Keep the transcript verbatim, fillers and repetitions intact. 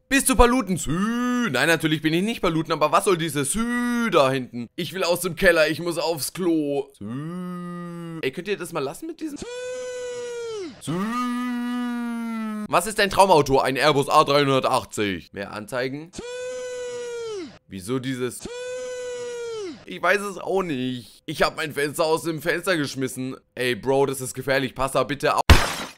Bist du Paluten? Sü. Nein, natürlich bin ich nicht Paluten, aber was soll dieses Sü da hinten? Ich will aus dem Keller, ich muss aufs Klo. Sü. Ey, könnt ihr das mal lassen mit diesem Sü? Was ist dein Traumauto? Ein Airbus A dreihundertachtzig. Mehr Anzeigen? Wieso dieses? Ich weiß es auch nicht. Ich habe mein Fenster aus dem Fenster geschmissen. Ey, Bro, das ist gefährlich. Pass da bitte auf.